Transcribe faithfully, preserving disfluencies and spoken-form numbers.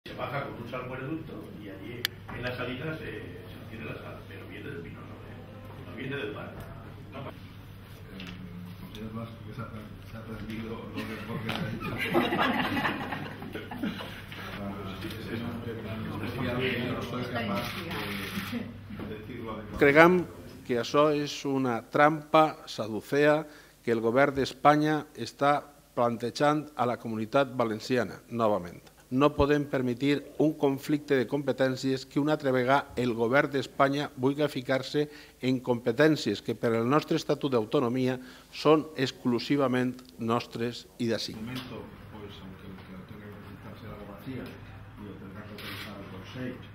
Se baja con un salvoreducto y allí en la salida se, se obtiene la sal, pero viene del vino, no, no viene del mar. No. ¿Consideras más que se ha, se ha aprendido lo que porque ha dicho? No soy capaz de decirlo. Creguem que això és una trampa saducea que el govern d'Espanya està plantejant a la comunitat valenciana, novament. No podem permetre un conflicte de competències que una altra vegada el govern d'Espanya vulgui ficar-se en competències que per al nostre estatut d'autonomia són exclusivament nostres i d'ací. Momento, pues, aunque tenga que presentarse la abogacía y lo tendrá que autorizar el Consell,